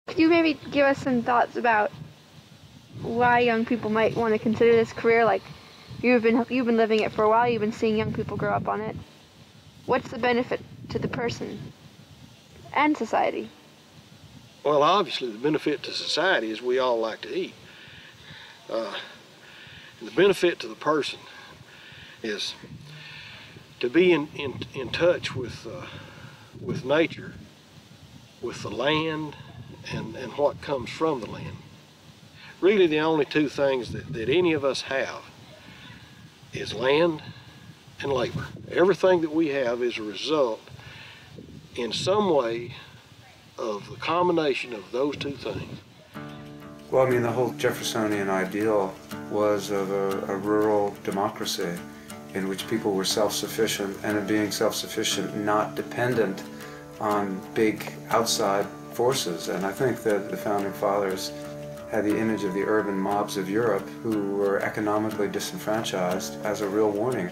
Could you maybe give us some thoughts about why young people might want to consider this career? Like, you've been living it for a while, you've been seeing young people grow up on it. What's the benefit to the person and society? Well, obviously the benefit to society is we all like to eat. And the benefit to the person is to be in touch with nature, with the land, and what comes from the land. Really the only two things that any of us have is land and labor. Everything that we have is a result in some way of the combination of those two things. Well, I mean, the whole Jeffersonian ideal was of a rural democracy in which people were self-sufficient, and in being self-sufficient, not dependent on big outside forces. And I think that the Founding Fathers had the image of the urban mobs of Europe who were economically disenfranchised as a real warning.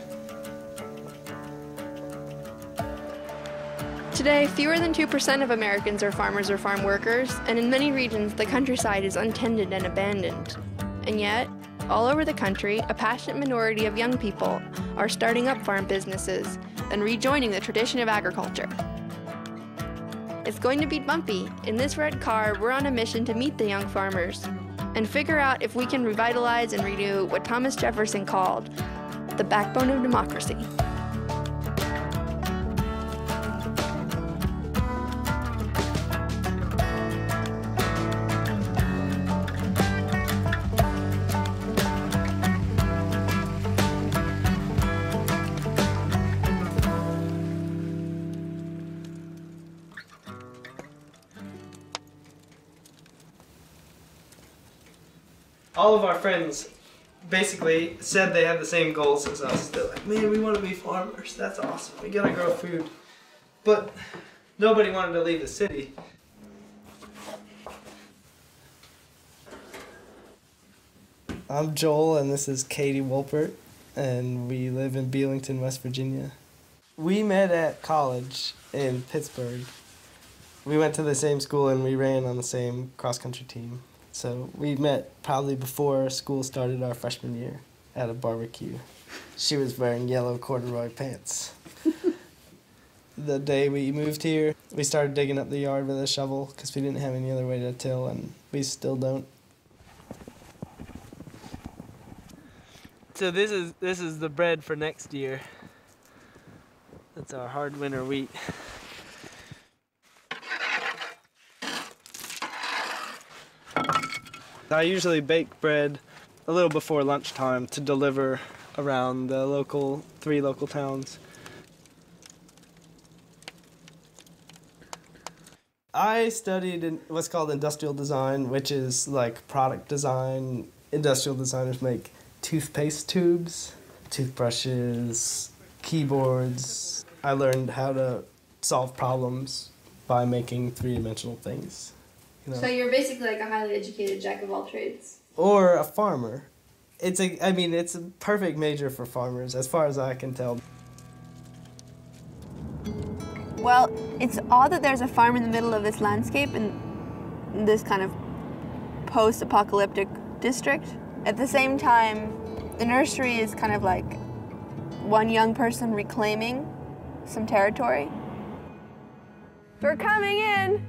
Today, fewer than 2% of Americans are farmers or farm workers, and in many regions, the countryside is untended and abandoned. And yet, all over the country, a passionate minority of young people are starting up farm businesses and rejoining the tradition of agriculture. It's going to be bumpy. In this red car, we're on a mission to meet the young farmers and figure out if we can revitalize and renew what Thomas Jefferson called the backbone of democracy. All of our friends basically said they had the same goals as us. They're like, man, we want to be farmers. That's awesome. We gotta grow food. But nobody wanted to leave the city. I'm Joel, and this is Katie Wolpert, and we live in Belington, West Virginia. We met at college in Pittsburgh. We went to the same school, and we ran on the same cross-country team. So we met probably before school started our freshman year at a barbecue. She was wearing yellow corduroy pants. The day we moved here, we started digging up the yard with a shovel because we didn't have any other way to till, and we still don't. So this is the bread for next year. That's our hard winter wheat. I usually bake bread a little before lunchtime to deliver around the three local towns. I studied in what's called industrial design, which is like product design. Industrial designers make toothpaste tubes, toothbrushes, keyboards. I learned how to solve problems by making three-dimensional things. You know. So you're basically like a highly educated jack of all trades. Or a farmer. It's a perfect major for farmers, as far as I can tell. Well, it's odd that there's a farm in the middle of this landscape in this kind of post-apocalyptic district. At the same time, the nursery is kind of like one young person reclaiming some territory. We're coming in!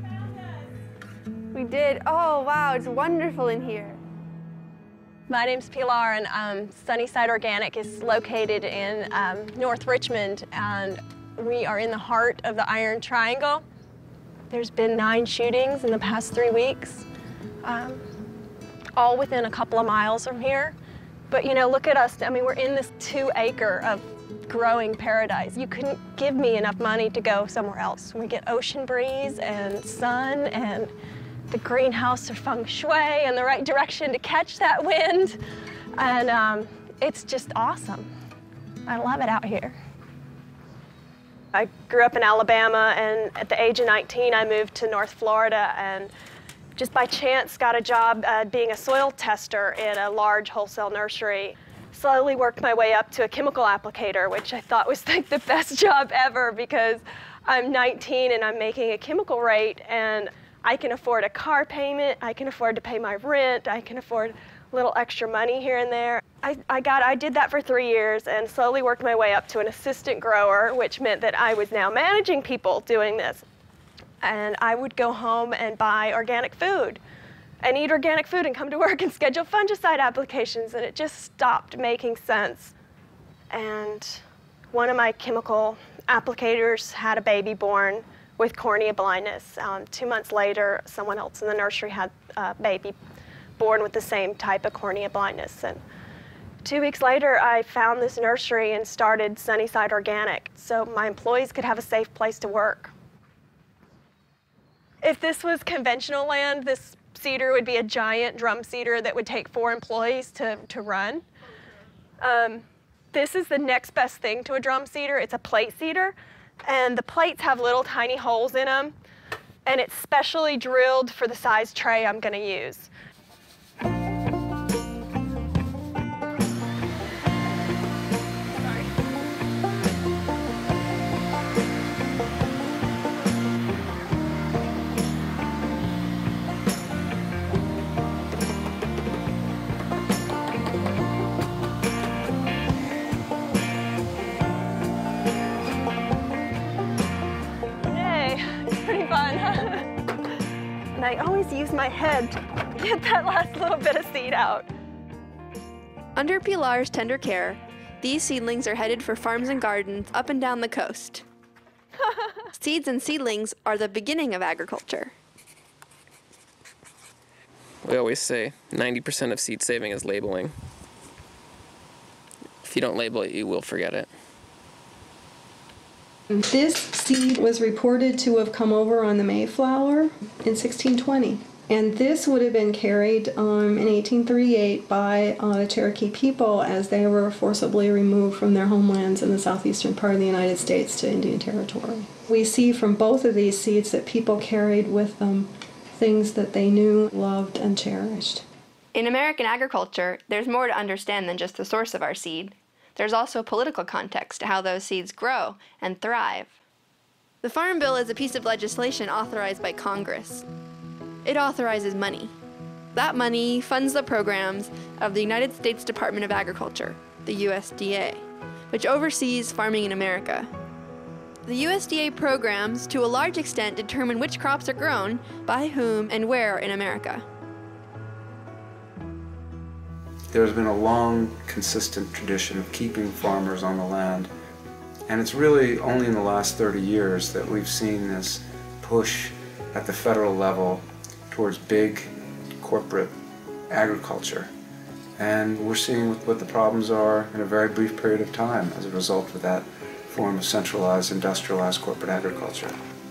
We did. Oh, wow, it's wonderful in here. My name's Pilar, and Sunnyside Organic is located in North Richmond, and we are in the heart of the Iron Triangle. There's been 9 shootings in the past 3 weeks, all within a couple of miles from here. But you know, look at us. I mean, we're in this 2-acre of growing paradise. You couldn't give me enough money to go somewhere else. We get ocean breeze and sun and the greenhouse of feng shui and the right direction to catch that wind. And it's just awesome. I love it out here. I grew up in Alabama, and at the age of 19, I moved to North Florida, and just by chance got a job being a soil tester in a large wholesale nursery. Slowly worked my way up to a chemical applicator, which I thought was like the best job ever because I'm 19 and I'm making a chemical rate, and I can afford a car payment, I can afford to pay my rent, I can afford a little extra money here and there. I did that for 3 years and slowly worked my way up to an assistant grower, which meant that I was now managing people doing this. And I would go home and buy organic food and eat organic food and come to work and schedule fungicide applications, and it just stopped making sense. And one of my chemical applicators had a baby born with cornea blindness. 2 months later, someone else in the nursery had a baby born with the same type of cornea blindness. And 2 weeks later, I found this nursery and started Sunnyside Organic so my employees could have a safe place to work. If this was conventional land, this seeder would be a giant drum seeder that would take 4 employees to run. This is the next best thing to a drum seeder. It's a plate seeder, and the plates have little tiny holes in them, and it's specially drilled for the size tray I'm going to use. And I always use my head to get that last little bit of seed out. Under Pilar's tender care, these seedlings are headed for farms and gardens up and down the coast. Seeds and seedlings are the beginning of agriculture. We always say 90% of seed saving is labeling. If you don't label it, you will forget it. This seed was reported to have come over on the Mayflower in 1620. And this would have been carried in 1838 by the Cherokee people as they were forcibly removed from their homelands in the southeastern part of the United States to Indian Territory. We see from both of these seeds that people carried with them things that they knew, loved, and cherished. In American agriculture, there's more to understand than just the source of our seed. There's also a political context to how those seeds grow and thrive. The Farm Bill is a piece of legislation authorized by Congress. It authorizes money. That money funds the programs of the United States Department of Agriculture, the USDA, which oversees farming in America. The USDA programs, to a large extent, determine which crops are grown, by whom, and where in America. There's been a long, consistent tradition of keeping farmers on the land. And it's really only in the last 30 years that we've seen this push at the federal level towards big corporate agriculture. And we're seeing what the problems are in a very brief period of time as a result of that form of centralized, industrialized corporate agriculture.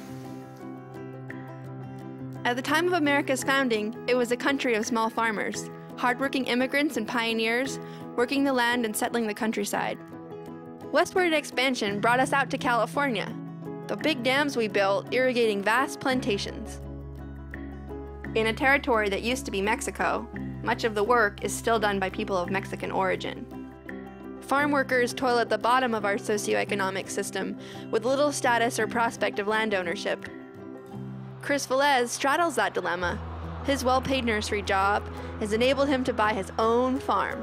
At the time of America's founding, it was a country of small farmers, hardworking immigrants and pioneers working the land and settling the countryside. Westward expansion brought us out to California, the big dams we built irrigating vast plantations. In a territory that used to be Mexico, much of the work is still done by people of Mexican origin. Farm workers toil at the bottom of our socioeconomic system with little status or prospect of land ownership. Chris Velez straddles that dilemma. His well-paid nursery job has enabled him to buy his own farm.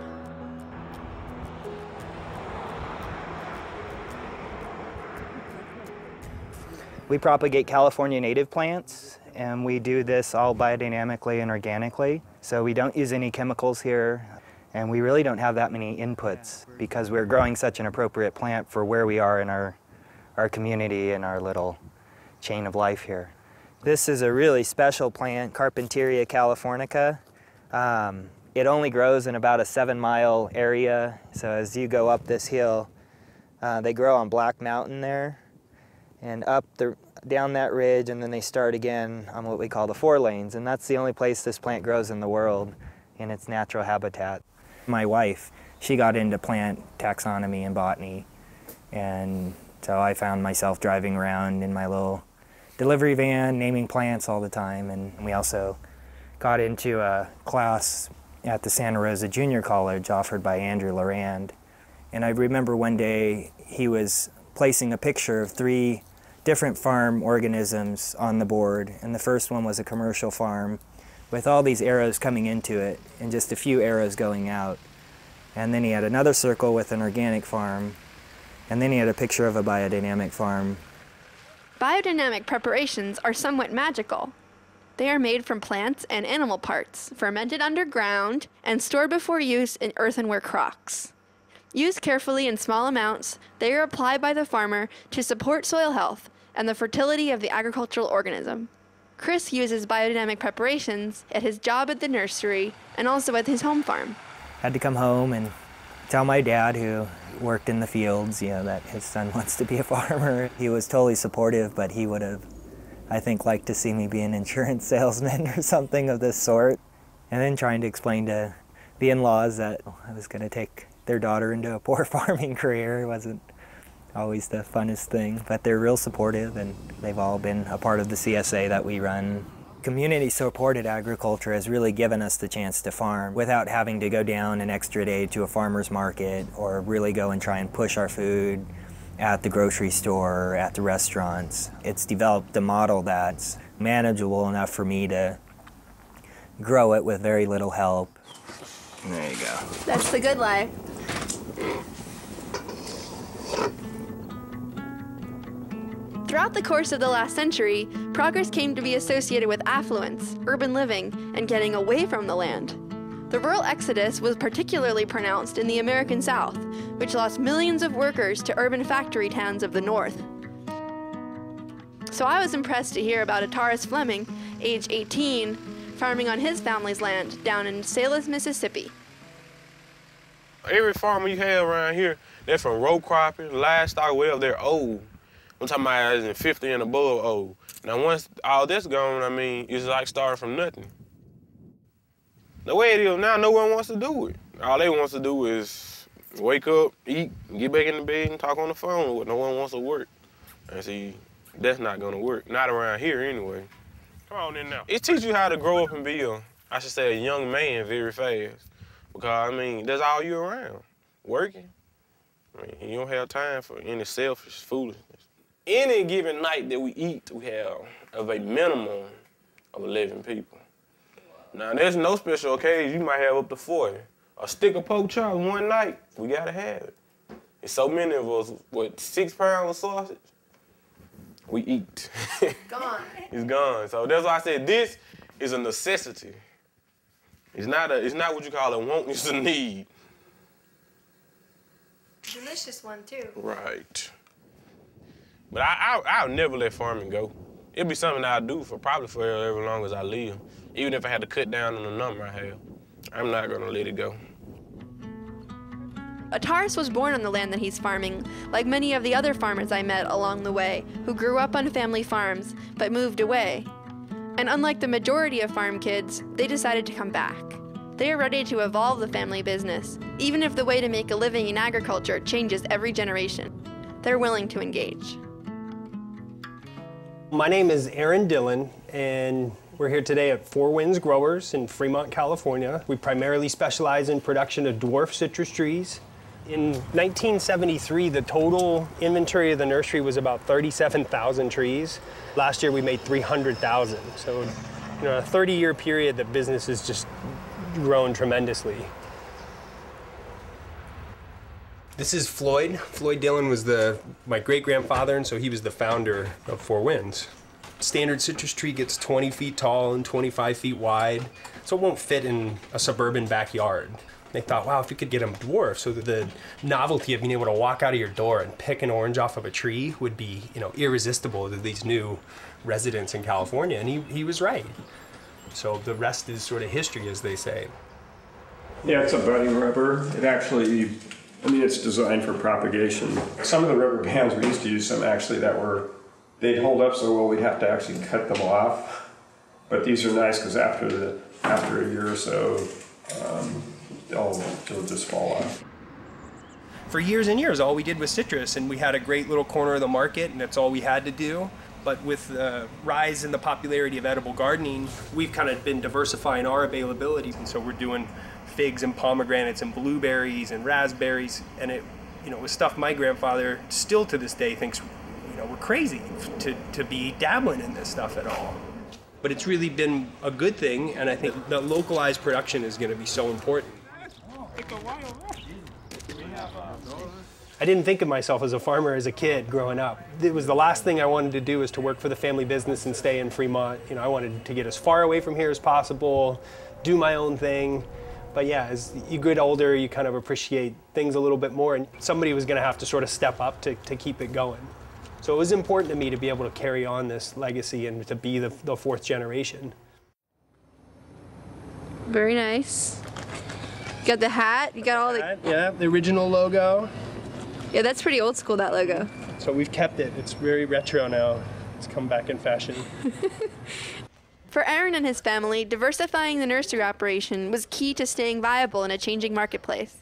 We propagate California native plants, and we do this all biodynamically and organically. So we don't use any chemicals here, and we really don't have that many inputs because we're growing such an appropriate plant for where we are in our community and our little chain of life here. This is a really special plant, Carpentaria californica. It only grows in about a 7-mile area, so as you go up this hill, they grow on Black Mountain there, and down that ridge, and then they start again on what we call the 4 lanes, and that's the only place this plant grows in the world in its natural habitat. My wife, she got into plant taxonomy and botany, and so I found myself driving around in my little delivery van, naming plants all the time, and we also got into a class at the Santa Rosa Junior College offered by Andrew Lorand. And I remember one day he was placing a picture of 3 different farm organisms on the board, and the first one was a commercial farm with all these arrows coming into it and just a few arrows going out. And then he had another circle with an organic farm, and then he had a picture of a biodynamic farm. Biodynamic preparations are somewhat magical. They are made from plants and animal parts, fermented underground, and stored before use in earthenware crocks. Used carefully in small amounts, they are applied by the farmer to support soil health and the fertility of the agricultural organism. Chris uses biodynamic preparations at his job at the nursery and also at his home farm. Had to come home and tell my dad, who worked in the fields, that his son wants to be a farmer. He was totally supportive, but he would have, I think, liked to see me be an insurance salesman or something of this sort. And then trying to explain to the in-laws that I was going to take their daughter into a poor farming career wasn't always the funnest thing, but they're real supportive, and they've all been a part of the CSA that we run. Community-supported agriculture has really given us the chance to farm without having to go down an extra day to a farmer's market or really go and try and push our food at the grocery store or at the restaurants. It's developed a model that's manageable enough for me to grow it with very little help. There you go. That's the good life. Throughout the course of the last century, progress came to be associated with affluence, urban living, and getting away from the land. The rural exodus was particularly pronounced in the American South, which lost millions of workers to urban factory towns of the North. So I was impressed to hear about Ataris Fleming, age 18, farming on his family's land down in Salis, Mississippi. Every farmer you have around here, they're from row cropping, livestock, whatever, they're old. I'm talking about as in 50 and above old. Now once all this gone, I mean, it's like starting from nothing. The way it is now, no one wants to do it. All they want to do is wake up, eat, get back in the bed and talk on the phone. No one wants to work. And see, that's not gonna work. Not around here anyway. Come on in now. It teaches you how to grow up and be I should say, a young man very fast. Because, I mean, that's all you're around, working. I mean, you don't have time for any selfish foolishness. Any given night that we eat, we have of a minimum of 11 people. Now, there's no special occasion, you might have up to 40. A stick of pork chop one night, we gotta have it. And so many of us, 6 pounds of sausage? We eat. Gone. It's gone. So that's why I said this is a necessity. It's not what you call a want, it's a need. Delicious one, too. Right. But I'll never let farming go. It'll be something I'll do probably for as long as I live. Even if I had to cut down on the number I have, I'm not gonna let it go. Ataris was born on the land that he's farming, like many of the other farmers I met along the way, who grew up on family farms, but moved away. And unlike the majority of farm kids, they decided to come back. They are ready to evolve the family business, even if the way to make a living in agriculture changes every generation. They're willing to engage. My name is Aaron Dillon, and we're here today at Four Winds Growers in Fremont, California. We primarily specialize in production of dwarf citrus trees. In 1973, the total inventory of the nursery was about 37,000 trees. Last year, we made 300,000. So, in a 30-year period, the business has just grown tremendously. This is Floyd. Floyd Dillon was my great-grandfather, and so he was the founder of Four Winds. Standard citrus tree gets 20 feet tall and 25 feet wide, so it won't fit in a suburban backyard. They thought, wow, if we could get them dwarf, so that the novelty of being able to walk out of your door and pick an orange off of a tree would be, irresistible to these new residents in California, and he was right. So the rest is sort of history, as they say. Yeah, it's a budding rubber. It actually, it's designed for propagation. Some of the rubber bands, we used to use some actually they'd hold up so well we'd have to actually cut them off. But these are nice because after a year or so, they'll just fall off. For years and years, all we did was citrus, and we had a great little corner of the market, and that's all we had to do. But with the rise in the popularity of edible gardening, we've kind of been diversifying our availability, and so we're doing figs and pomegranates and blueberries and raspberries, and it was stuff my grandfather still to this day thinks we're crazy to be dabbling in this stuff at all. But it's really been a good thing, and I think the localized production is going to be so important. I didn't think of myself as a farmer as a kid growing up. It was the last thing I wanted to do was to work for the family business and stay in Fremont. I wanted to get as far away from here as possible, do my own thing. But yeah, as you get older, you kind of appreciate things a little bit more, and somebody was going to have to sort of step up to keep it going. So it was important to me to be able to carry on this legacy and to be the fourth generation. Very nice. You got the hat, you got all the... Yeah, the original logo. Yeah, that's pretty old school, that logo. So we've kept it. It's very retro now. It's come back in fashion. For Aaron and his family, diversifying the nursery operation was key to staying viable in a changing marketplace.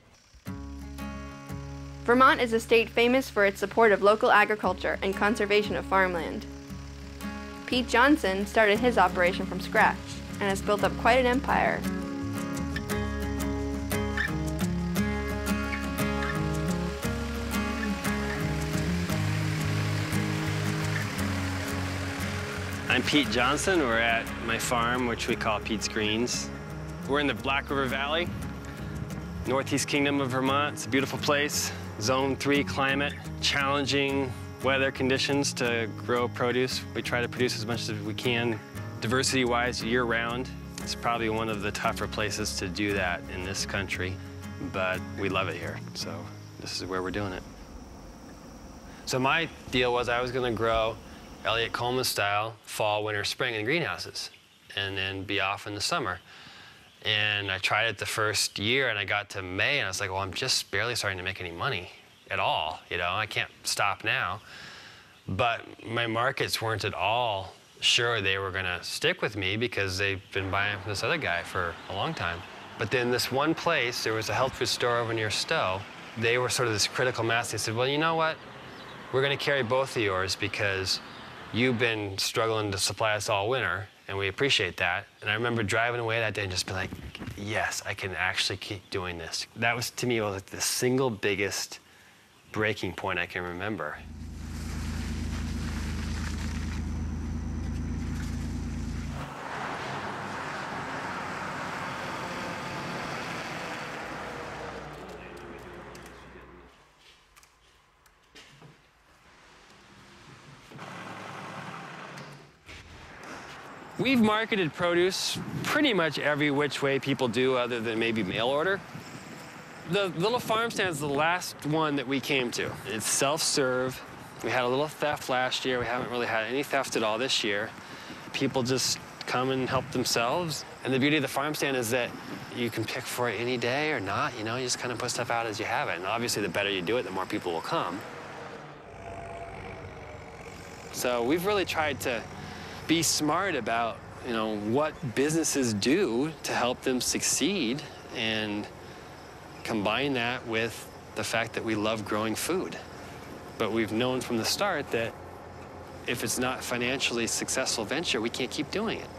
Vermont is a state famous for its support of local agriculture and conservation of farmland. Pete Johnson started his operation from scratch and has built up quite an empire. I'm Pete Johnson. We're at my farm, which we call Pete's Greens. We're in the Black River Valley, Northeast Kingdom of Vermont. It's a beautiful place. Zone 3 climate, challenging weather conditions to grow produce. We try to produce as much as we can, diversity-wise, year-round. It's probably one of the tougher places to do that in this country, but we love it here, so this is where we're doing it. So my deal was I was going to grow Elliott Coleman style, fall, winter, spring in greenhouses, and then be off in the summer. And I tried it the first year, and I got to May, and I was like, well, I'm just barely starting to make any money at all. I can't stop now. But my markets weren't at all sure they were gonna stick with me because they've been buying from this other guy for a long time. But then this one place, there was a health food store over near Stowe. They were sort of this critical mass. They said, well, you know what? We're gonna carry both of yours because you've been struggling to supply us all winter, and we appreciate that. And I remember driving away that day and just being like, yes, I can actually keep doing this. That was, to me, like the single biggest breaking point I can remember. We've marketed produce pretty much every which way people do other than maybe mail order. The little farm stand is the last one that we came to. It's self-serve. We had a little theft last year. We haven't really had any theft at all this year. People just come and help themselves. And the beauty of the farm stand is that you can pick for it any day or not. You just kind of put stuff out as you have it. And obviously, the better you do it, the more people will come. So we've really tried to be smart about, what businesses do to help them succeed and combine that with the fact that we love growing food. But we've known from the start that if it's not a financially successful venture, we can't keep doing it.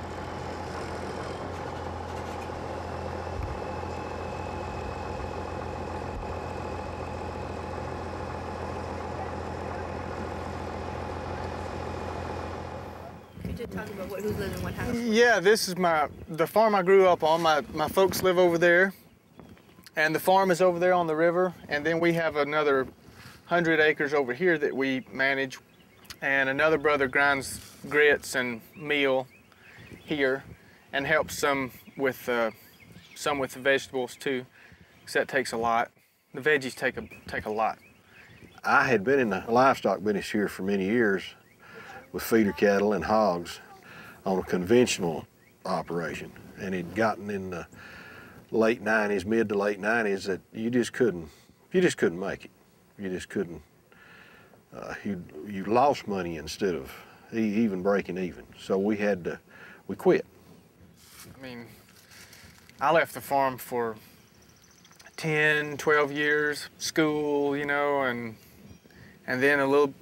Talk about who's living in what house. Yeah, this is the farm I grew up on. My folks live over there, and the farm is over there on the river. And then we have another 100 acres over here that we manage, and another brother grinds grits and meal here, and helps some with the vegetables too, because that takes a lot. The veggies take a lot. I had been in the livestock business here for many years, with feeder cattle and hogs on a conventional operation, and it'd gotten in the late 90s, mid to late 90s, that you just couldn't make it. You just couldn't. You lost money instead of even breaking even. So we quit. I mean, I left the farm for 10, 12 years, school, and then a little.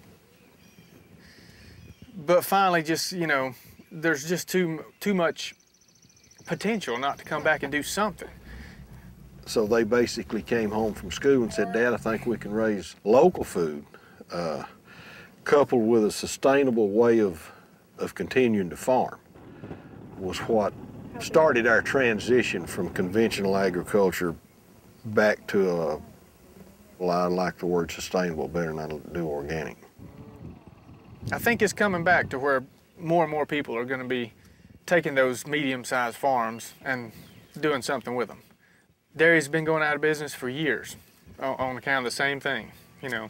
But finally, just, there's just too much potential not to come back and do something. So they basically came home from school and said, Dad, I think we can raise local food. coupled with a sustainable way of continuing to farm, was what started our transition from conventional agriculture back to well, I like the word sustainable better than I do organic. I think it's coming back to where more and more people are going to be taking those medium-sized farms and doing something with them. Dairy's been going out of business for years on account of the same thing, you know.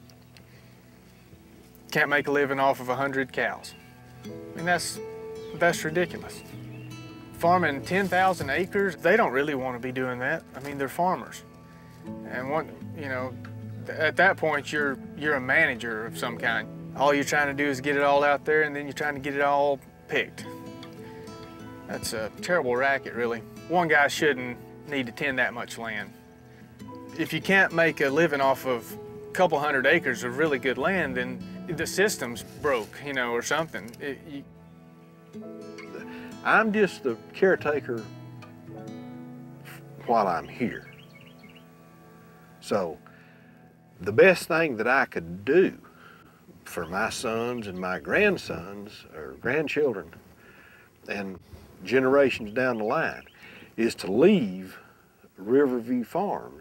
Can't make a living off of 100 cows. I mean, that's ridiculous. Farming 10,000 acres, they don't really want to be doing that. I mean, they're farmers. And you know, at that point, you're a manager of some kind. All you're trying to do is get it all out there, and then you're trying to get it all picked. That's a terrible racket, really. One guy shouldn't need to tend that much land. If you can't make a living off of a couple hundred acres of really good land, then the system's broke, you know, or something. I'm just the caretaker while I'm here. So the best thing that I could do for my sons and my grandsons or grandchildren and generations down the line is to leave Riverview Farms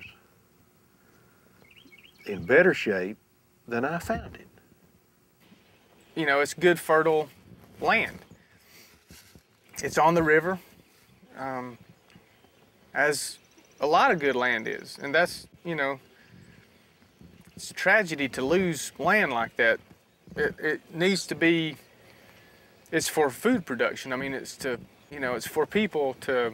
in better shape than I found it. You know, it's good, fertile land. It's on the river, as a lot of good land is. And that's, you know, it's a tragedy to lose land like that. It needs to be, it's for food production. I mean, it's to, you know, it's for people to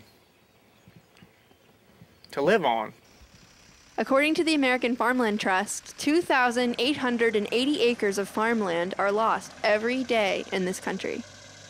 live on. According to the American Farmland Trust, 2,880 acres of farmland are lost every day in this country.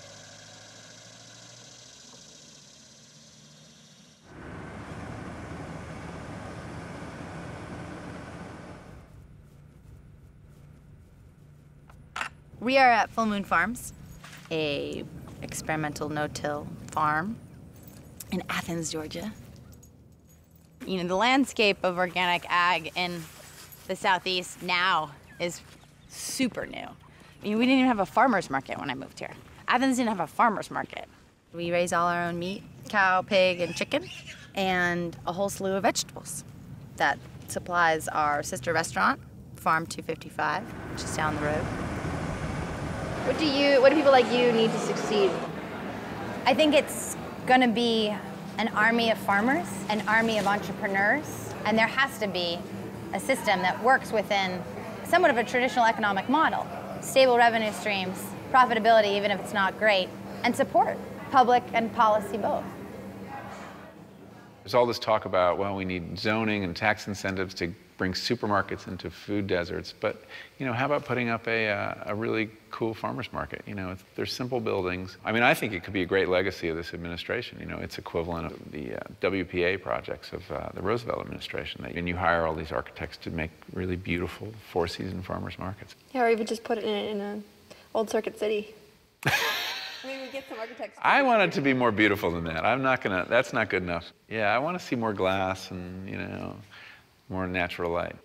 We are at Full Moon Farms, a experimental no-till farm in Athens, Georgia. You know, the landscape of organic ag in the Southeast now is super new. I mean, we didn't even have a farmer's market when I moved here. Athens didn't have a farmer's market. We raise all our own meat, cow, pig, and chicken, and a whole slew of vegetables. That supplies our sister restaurant, Farm 255, which is down the road. What do people like you need to succeed? I think it's gonna be an army of farmers, an army of entrepreneurs, and there has to be a system that works within somewhat of a traditional economic model. Stable revenue streams, profitability, even if it's not great, and support, public and policy both. There's all this talk about, well, we need zoning and tax incentives to bring supermarkets into food deserts, but you know, how about putting up a really cool farmers market? You know, they're simple buildings. I mean, I think it could be a great legacy of this administration. You know, it's equivalent of the WPA projects of the Roosevelt administration. And you hire all these architects to make really beautiful four-season farmers markets. Yeah, or even just put it in an old Circuit City. I mean, we get some architects. I want it to be more beautiful than that. That's not good enough. Yeah, I want to see more glass and, you know, more natural light.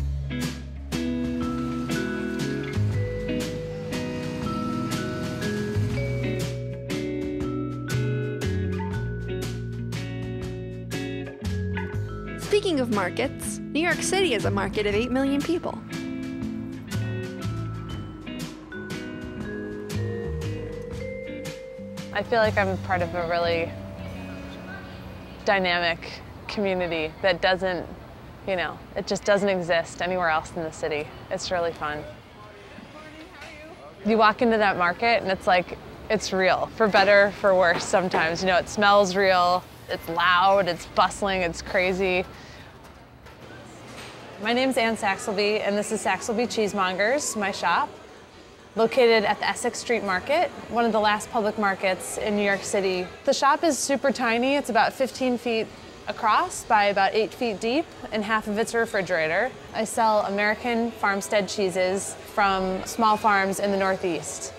Speaking of markets, New York City is a market of 8 million people. I feel like I'm part of a really dynamic community that doesn't, you know, it just doesn't exist anywhere else in the city. It's really fun. You walk into that market and it's like, it's real, for better, for worse sometimes. You know, it smells real, it's loud, it's bustling, it's crazy. My name's Ann Saxelby, and this is Saxelby Cheesemongers, my shop, located at the Essex Street Market, one of the last public markets in New York City. The shop is super tiny. It's about 15 feet across by about 8 feet deep, and half of it's a refrigerator. I sell American farmstead cheeses from small farms in the Northeast.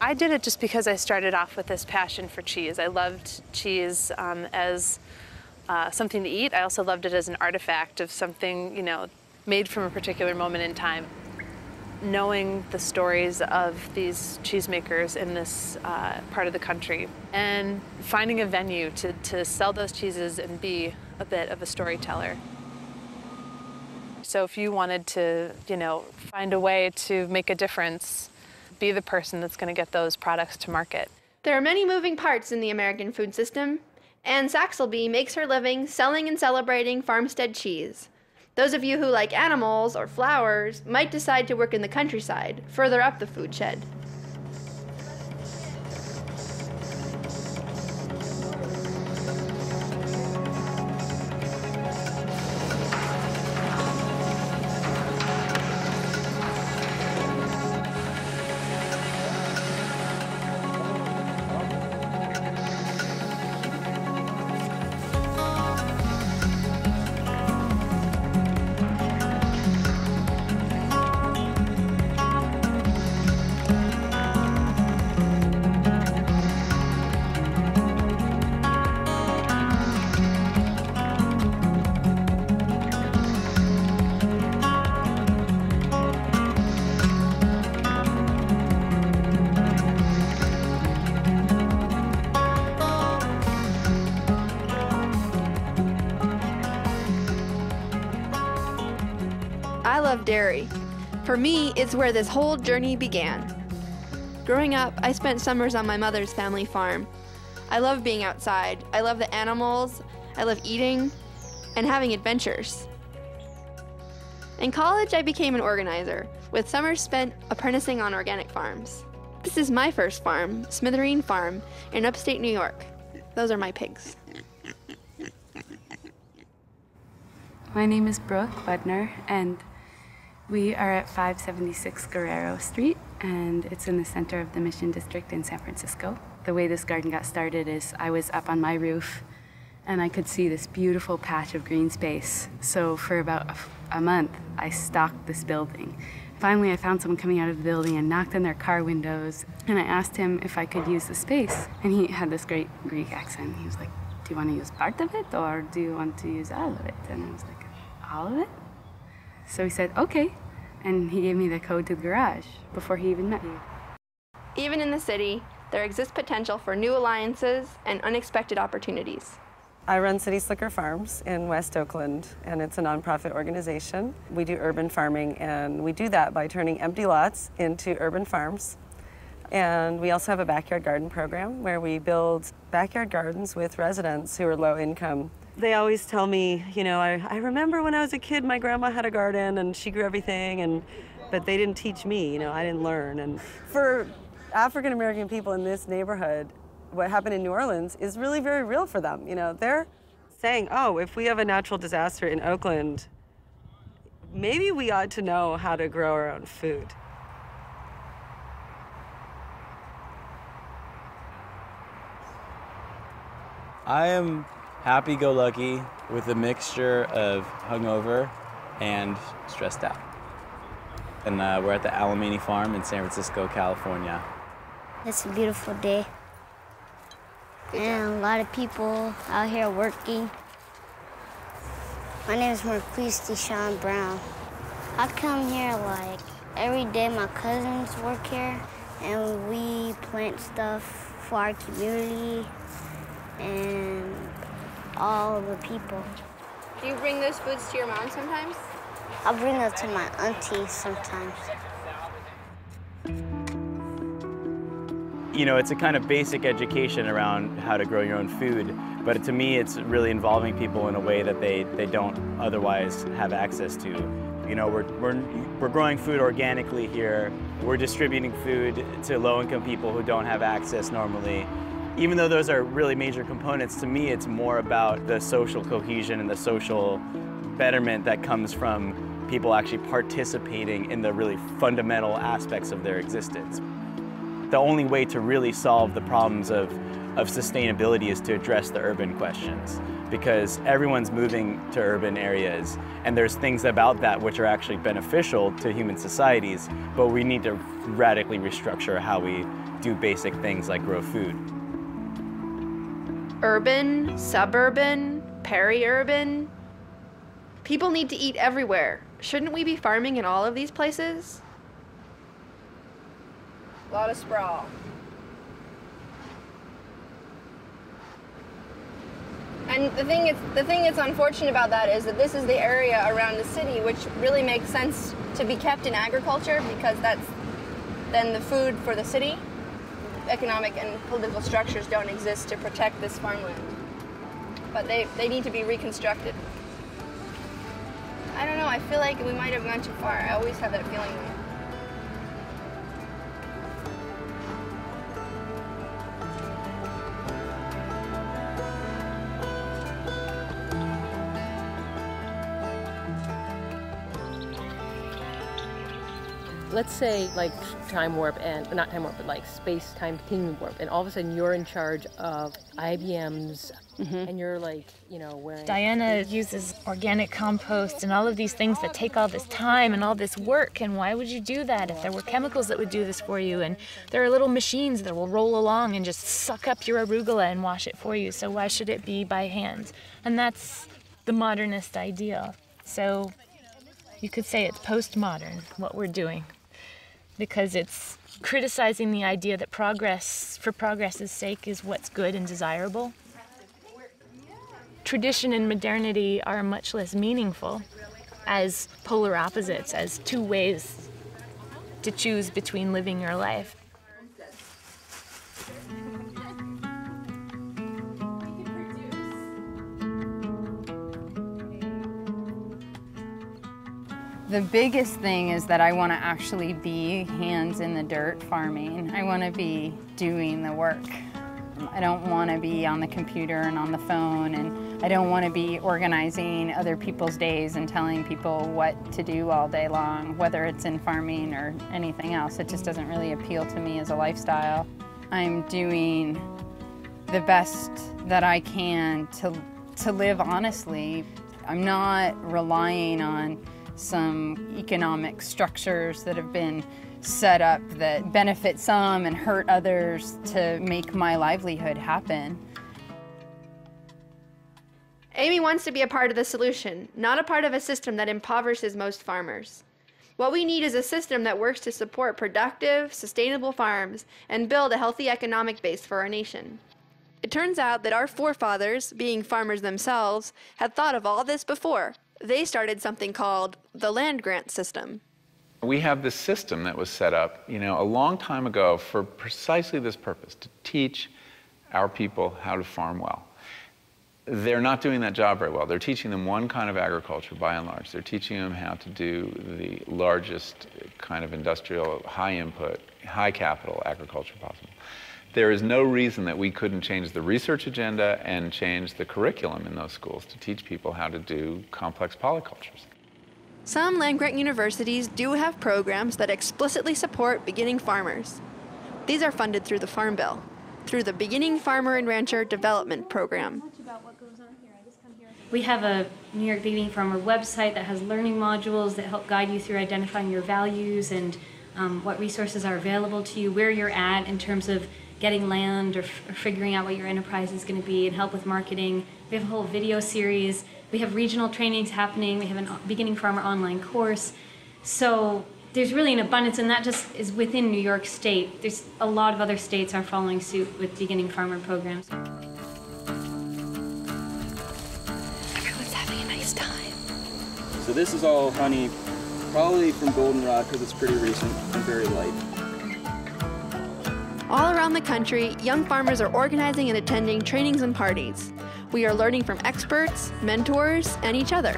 I did it just because I started off with this passion for cheese. I loved cheese as something to eat. I also loved it as an artifact of something, you know, made from a particular moment in time. Knowing the stories of these cheesemakers in this part of the country and finding a venue to sell those cheeses and be a bit of a storyteller. So if you wanted to, you know, find a way to make a difference, be the person that's going to get those products to market. There are many moving parts in the American food system. Anne Saxelby makes her living selling and celebrating farmstead cheese. Those of you who like animals or flowers might decide to work in the countryside, further up the food shed. I love dairy. For me, it's where this whole journey began. Growing up, I spent summers on my mother's family farm. I love being outside. I love the animals. I love eating and having adventures. In college, I became an organizer, with summers spent apprenticing on organic farms. This is my first farm, Smithereen Farm, in upstate New York. Those are my pigs. My name is Brooke Budner, and we are at 576 Guerrero Street, and it's in the center of the Mission District in San Francisco. The way this garden got started is I was up on my roof, and I could see this beautiful patch of green space. So for about a month, I stalked this building. Finally, I found someone coming out of the building and knocked on their car windows, and I asked him if I could use the space. And he had this great Greek accent. He was like, "Do you want to use part of it, or do you want to use all of it?" And I was like, "All of it?" So he said, "Okay." And he gave me the code to the garage before he even met me. Even in the city, there exists potential for new alliances and unexpected opportunities. I run City Slicker Farms in West Oakland, and it's a nonprofit organization. We do urban farming, and we do that by turning empty lots into urban farms. And we also have a backyard garden program where we build backyard gardens with residents who are low income. They always tell me, you know, I remember when I was a kid, my grandma had a garden and she grew everything, but they didn't teach me, you know, I didn't learn. And for African American people in this neighborhood, what happened in New Orleans is really very real for them. You know, they're saying, oh, if we have a natural disaster in Oakland, maybe we ought to know how to grow our own food. I am happy-go-lucky with a mixture of hungover and stressed out. And we're at the Alamany Farm in San Francisco, California. It's a beautiful day. And a lot of people out here working. My name is Marquise Deshaun Brown. I come here like every day. My cousins work here, and we plant stuff for our community and all the people. Do you bring those foods to your mom sometimes? I'll bring them to my auntie sometimes. You know, it's a kind of basic education around how to grow your own food, but to me it's really involving people in a way that they don't otherwise have access to. You know, we're growing food organically here. We're distributing food to low-income people who don't have access normally. Even though those are really major components, to me it's more about the social cohesion and the social betterment that comes from people actually participating in the really fundamental aspects of their existence. the only way to really solve the problems of sustainability is to address the urban questions, because everyone's moving to urban areas, and there's things about that which are actually beneficial to human societies, but we need to radically restructure how we do basic things like grow food. Urban, suburban, peri-urban. People need to eat everywhere. Shouldn't we be farming in all of these places? A lot of sprawl. And the thing that's unfortunate about that is that this is the area around the city which really makes sense to be kept in agriculture, because that's then the food for the city. Economic and political structures don't exist to protect this farmland, but they need to be reconstructed. I don't know, I feel like we might have gone too far. I always have that feeling though. Let's say like time warp, and not time warp, but like space-time continuum warp, and all of a sudden you're in charge of IBM's, and you're like, you know, wearing... Diana uses organic compost and all of these things that take all this time and all this work, and why would you do that if there were chemicals that would do this for you? And there are little machines that will roll along and just suck up your arugula and wash it for you, so why should it be by hand? And that's the modernist ideal. So you could say it's postmodern, what we're doing, because it's criticizing the idea that progress, for progress's sake, is what's good and desirable. Tradition and modernity are much less meaningful as polar opposites, as two ways to choose between living your life. The biggest thing is that I want to actually be hands in the dirt farming. I want to be doing the work. I don't want to be on the computer and on the phone, and I don't want to be organizing other people's days and telling people what to do all day long, whether it's in farming or anything else. It just doesn't really appeal to me as a lifestyle. I'm doing the best that I can to live honestly. I'm not relying on some economic structures that have been set up that benefit some and hurt others to make my livelihood happen. Amy wants to be a part of the solution, not a part of a system that impoverishes most farmers. What we need is a system that works to support productive, sustainable farms and build a healthy economic base for our nation. It turns out that our forefathers, being farmers themselves, had thought of all this before. They started something called the land grant system. We have this system that was set up, a long time ago for precisely this purpose, to teach our people how to farm well. They're not doing that job very well. They're teaching them one kind of agriculture, by and large. They're teaching them how to do the largest kind of industrial, high input, high capital agriculture possible. There is no reason that we couldn't change the research agenda and change the curriculum in those schools to teach people how to do complex polycultures. Some land-grant universities do have programs that explicitly support beginning farmers. These are funded through the Farm Bill, through the Beginning Farmer and Rancher Development Program. We have a New York Beginning Farmer website that has learning modules that help guide you through identifying your values and what resources are available to you, where you're at in terms of getting land or figuring out what your enterprise is going to be, and help with marketing. We have a whole video series. We have regional trainings happening. We have a Beginning Farmer online course. So there's really an abundance, and that just is within New York State. There's a lot of other states are following suit with Beginning Farmer programs. Everyone's having a nice time. So this is all honey, probably from goldenrod because it's pretty recent and very light. All around the country, young farmers are organizing and attending trainings and parties. We are learning from experts, mentors, and each other.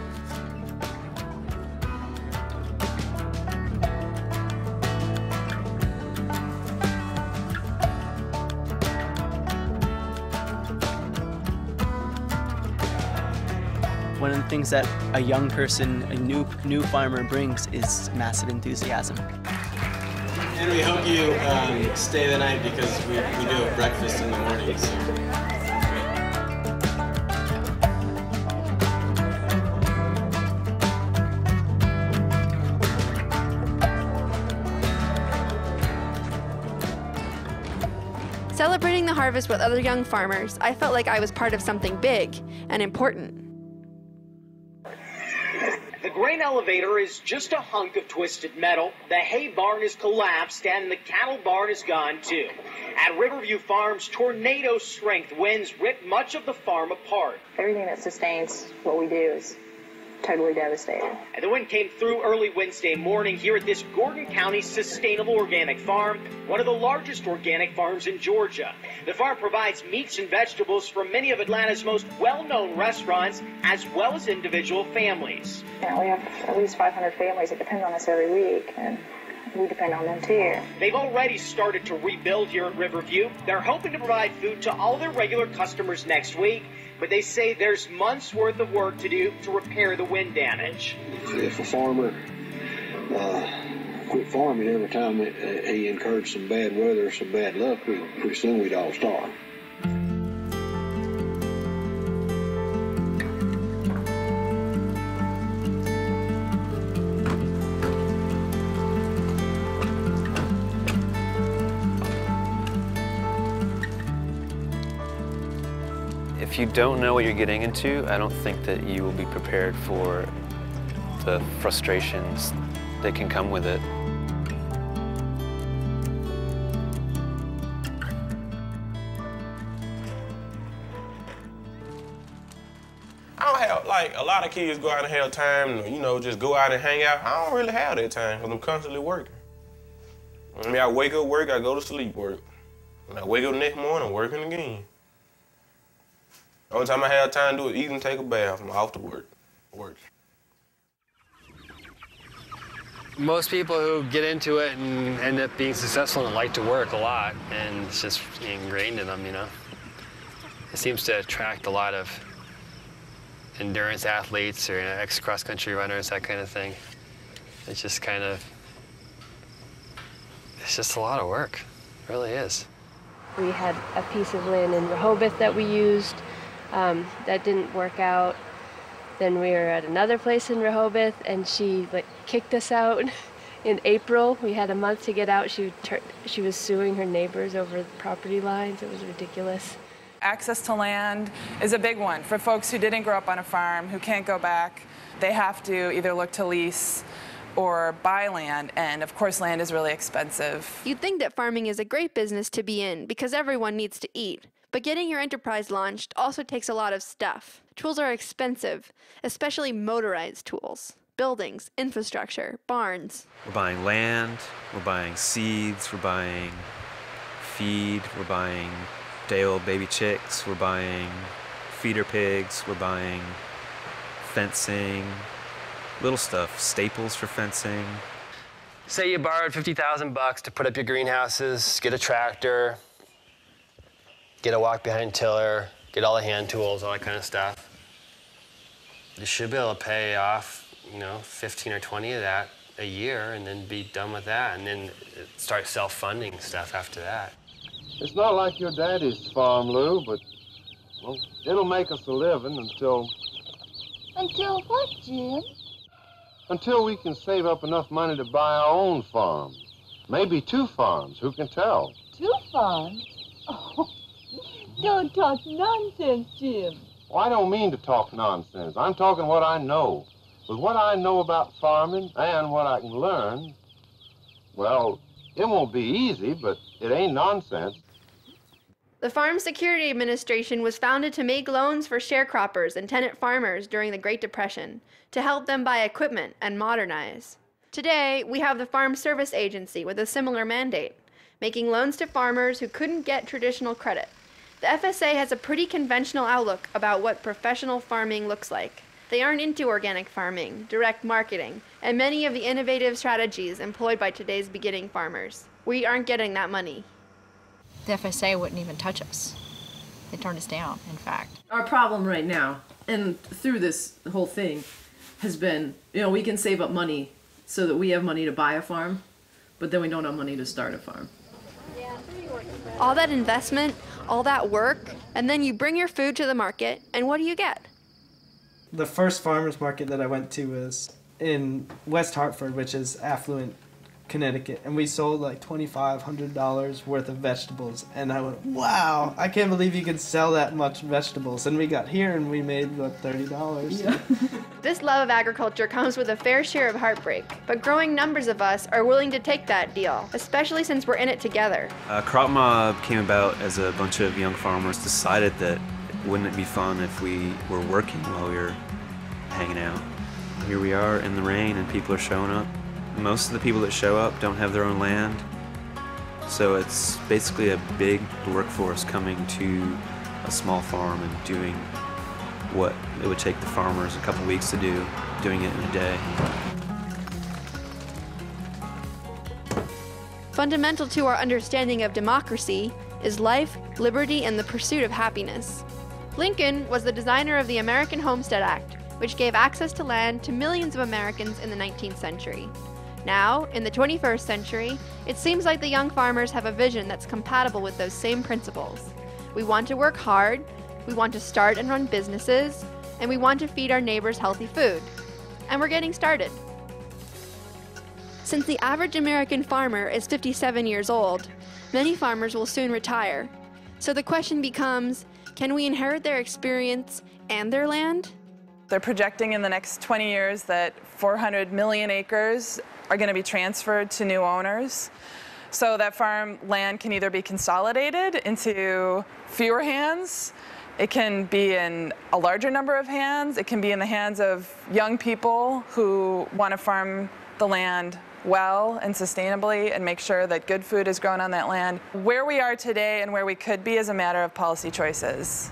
One of the things that a young person, a new farmer brings is massive enthusiasm. And we hope you stay the night because we do a breakfast in the morning. So. Celebrating the harvest with other young farmers, I felt like I was part of something big and important. The grain elevator is just a hunk of twisted metal. The hay barn is collapsed and the cattle barn is gone too. At Riverview Farms, tornado strength winds ripped much of the farm apart. Everything that sustains what we do is totally devastated. And the wind came through early Wednesday morning here at this Gordon County Sustainable Organic Farm, one of the largest organic farms in Georgia. The farm provides meats and vegetables from many of Atlanta's most well-known restaurants, as well as individual families. You know, we have at least 500 families that depend on us every week, and we depend on them too. They've already started to rebuild here at Riverview. They're hoping to provide food to all their regular customers next week, but they say there's months worth of work to do to repair the wind damage. If a farmer quit farming every time he incurred some bad weather or some bad luck, pretty soon we'd all starve. If you don't know what you're getting into, I don't think that you will be prepared for the frustrations that can come with it. I don't have, like, a lot of kids go out and have time to, you know, just go out and hang out. I don't really have that time because I'm constantly working. I mean, I wake up, work, I go to sleep, work. When I wake up the next morning, I'm working again. The only time I have time to do is eat and take a bath. I'm off to work. Most people who get into it and end up being successful and like to work a lot, and it's just ingrained in them, you know. It seems to attract a lot of endurance athletes or ex-cross-country runners, that kind of thing. It's just kind of, it's just a lot of work. It really is. We had a piece of land in Rehoboth that we used. That didn't work out. Then we were at another place in Rehoboth, and she kicked us out in April. We had a month to get out. She was suing her neighbors over the property lines. It was ridiculous. Access to land is a big one for folks who didn't grow up on a farm, who can't go back. They have to either look to lease or buy land, and of course land is really expensive. You'd think that farming is a great business to be in because everyone needs to eat. But getting your enterprise launched also takes a lot of stuff. Tools are expensive, especially motorized tools. Buildings, infrastructure, barns. We're buying land, we're buying seeds, we're buying feed, we're buying day-old baby chicks, we're buying feeder pigs, we're buying fencing, little stuff, staples for fencing. Say you borrowed $50,000 to put up your greenhouses, get a tractor, get a walk-behind tiller, get all the hand tools, all that kind of stuff. You should be able to pay off, you know, 15 or 20 of that a year and then be done with that and then start self-funding stuff after that. It's not like your daddy's farm, Lou, but, well, it'll make us a living until... Until what, Jim? Until we can save up enough money to buy our own farm. Maybe 2 farms, who can tell? 2 farms? Oh, don't talk nonsense, Jim. Well, I don't mean to talk nonsense. I'm talking what I know. With what I know about farming and what I can learn, well, it won't be easy, but it ain't nonsense. The Farm Security Administration was founded to make loans for sharecroppers and tenant farmers during the Great Depression to help them buy equipment and modernize. Today, we have the Farm Service Agency with a similar mandate, making loans to farmers who couldn't get traditional credit. The FSA has a pretty conventional outlook about what professional farming looks like. They aren't into organic farming, direct marketing, and many of the innovative strategies employed by today's beginning farmers. We aren't getting that money. The FSA wouldn't even touch us. They turned us down, in fact. Our problem right now, and through this whole thing, has been, you know, we can save up money so that we have money to buy a farm, but then we don't have money to start a farm. All that investment, all that work, and then you bring your food to the market, and what do you get? The first farmers market that I went to was in West Hartford, which is affluent Connecticut, and we sold like $2,500 worth of vegetables, and I went, wow, I can't believe you can sell that much vegetables. And we got here and we made, what, $30? Yeah. This love of agriculture comes with a fair share of heartbreak, but growing numbers of us are willing to take that deal, especially since we're in it together. Crop Mob came about as a bunch of young farmers decided that wouldn't it be fun if we were working while we were hanging out. Here we are in the rain and people are showing up. Most of the people that show up don't have their own land, so it's basically a big workforce coming to a small farm and doing what it would take the farmers a couple weeks to do, doing it in a day. Fundamental to our understanding of democracy is life, liberty, and the pursuit of happiness. Lincoln was the designer of the American Homestead Act, which gave access to land to millions of Americans in the 19th century. Now, in the 21st century, it seems like the young farmers have a vision that's compatible with those same principles. We want to work hard, we want to start and run businesses, and we want to feed our neighbors healthy food. And we're getting started. Since the average American farmer is 57 years old, many farmers will soon retire. So the question becomes, can we inherit their experience and their land? They're projecting in the next 20 years that 400 million acres are going to be transferred to new owners. So that farm land can either be consolidated into fewer hands, it can be in a larger number of hands, it can be in the hands of young people who want to farm the land well and sustainably and make sure that good food is grown on that land. Where we are today and where we could be is a matter of policy choices.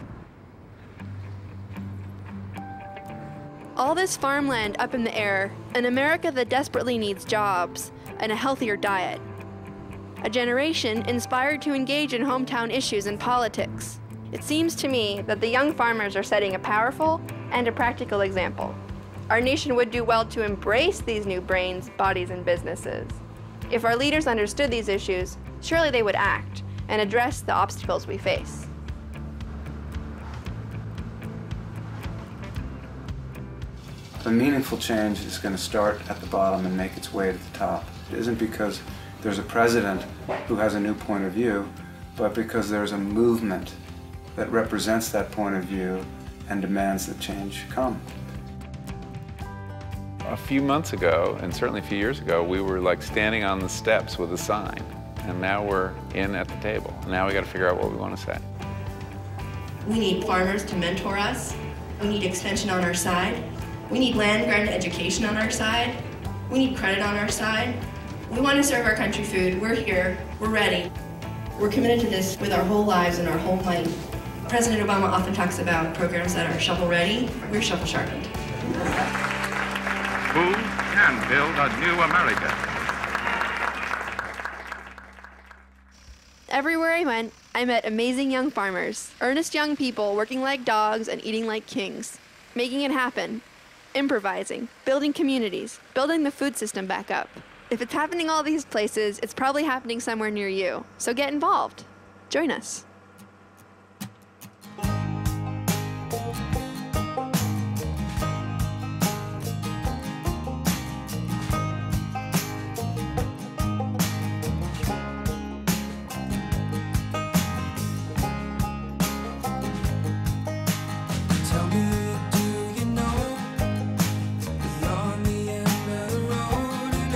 All this farmland up in the air, an America that desperately needs jobs and a healthier diet. A generation inspired to engage in hometown issues and politics. It seems to me that the young farmers are setting a powerful and a practical example. Our nation would do well to embrace these new brains, bodies, and businesses. If our leaders understood these issues, surely they would act and address the obstacles we face. The meaningful change is going to start at the bottom and make its way to the top. It isn't because there's a president who has a new point of view, but because there's a movement that represents that point of view and demands that change come. A few months ago, and certainly a few years ago, we were like standing on the steps with a sign, and now we're in at the table. Now we got to figure out what we want to say. We need farmers to mentor us. We need extension on our side. We need land-grant education on our side. We need credit on our side. We want to serve our country food. We're here. We're ready. We're committed to this with our whole lives and our whole might. President Obama often talks about programs that are shovel-ready. We're shovel-sharpened. Who can build a new America? Everywhere I went, I met amazing young farmers, earnest young people working like dogs and eating like kings, making it happen. Improvising, building communities, building the food system back up. If it's happening all these places, it's probably happening somewhere near you. So get involved. Join us.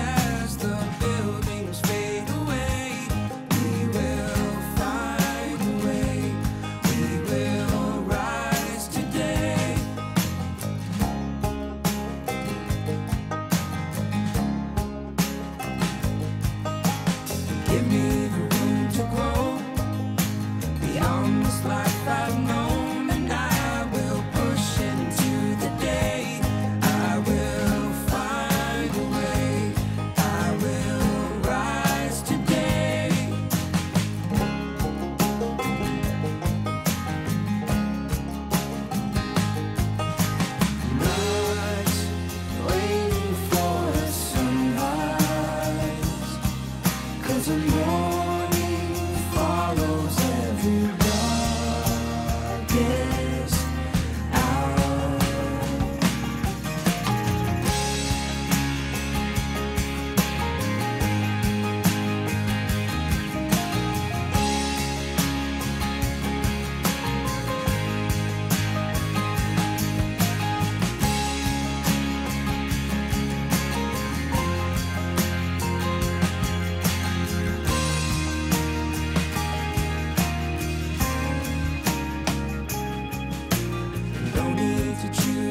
Buildings fade away, we will find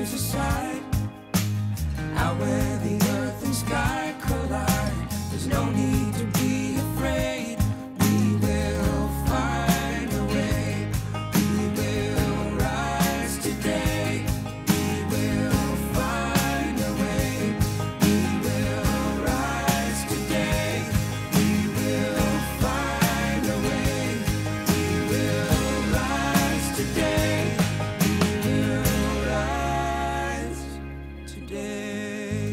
there's a sight out where the earth and sky collide. There's no need to be afraid. We will find a way. We will rise today. We will find a way. We will rise today. We will find a way. We will rise today. We will rise today.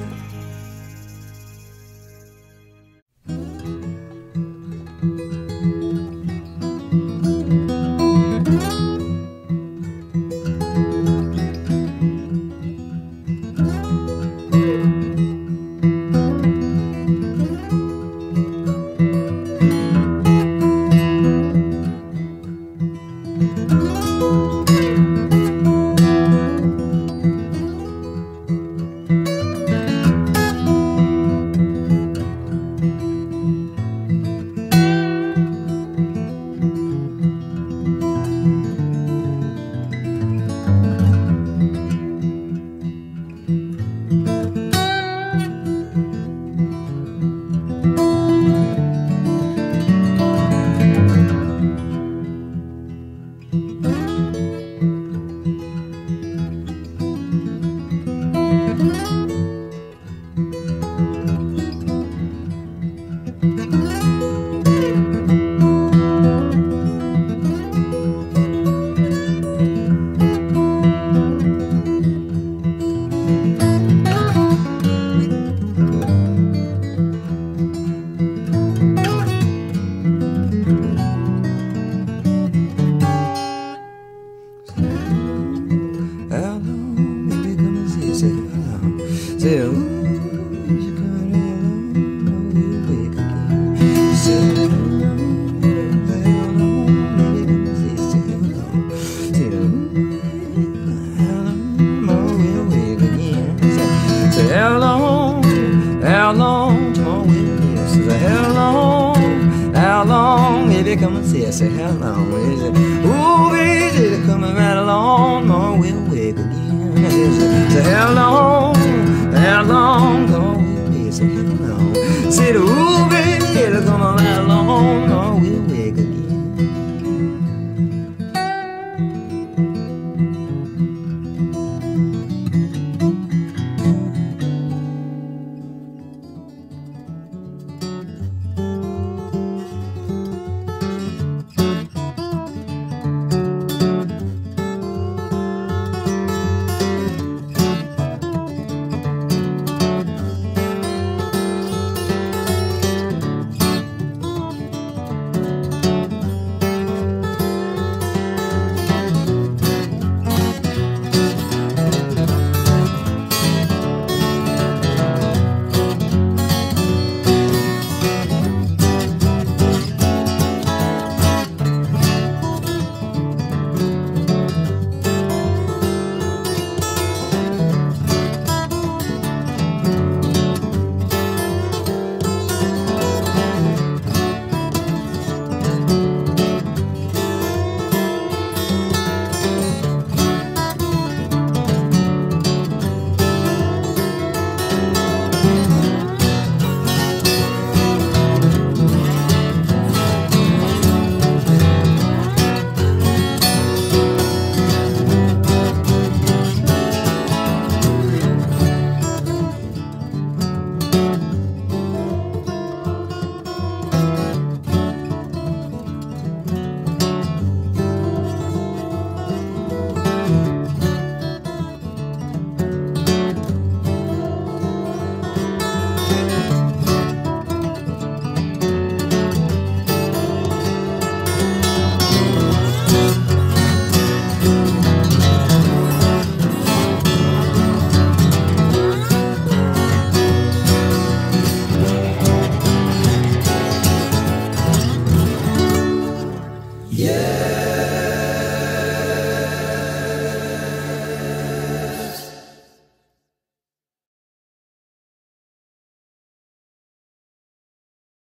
How long, baby, come and see. I said, how long is it? Ooh, baby, coming right along, or we'll wake again. I said, how long?